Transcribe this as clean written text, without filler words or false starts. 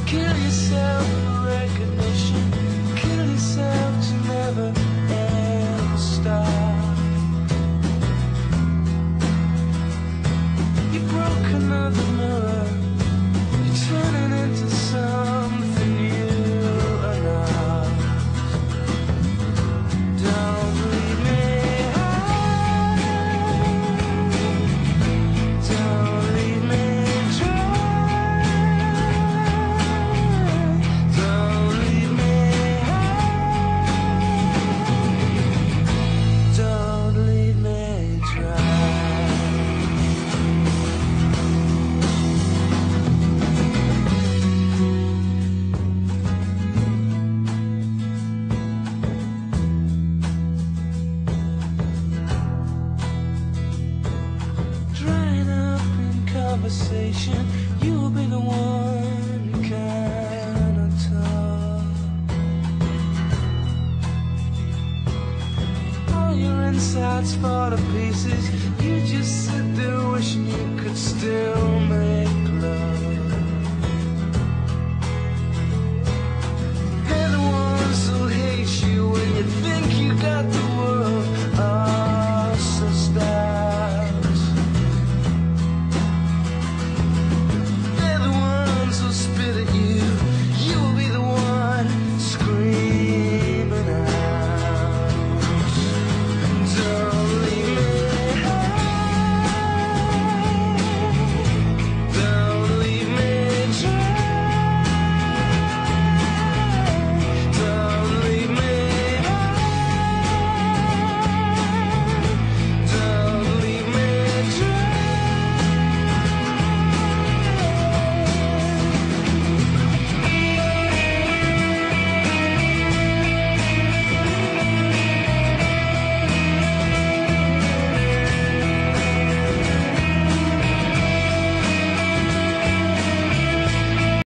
Kill yourself for recognition. Kill yourself to never ever stop. You broke another mirror. You're turning into something new enough. Don't leave me high. Don't leave me dry. Don't leave me high. Don't leave me dry. Drying up in conversation, you'll be the one who kinda talk. All your insides fall to pieces. You just sit there wishing you could still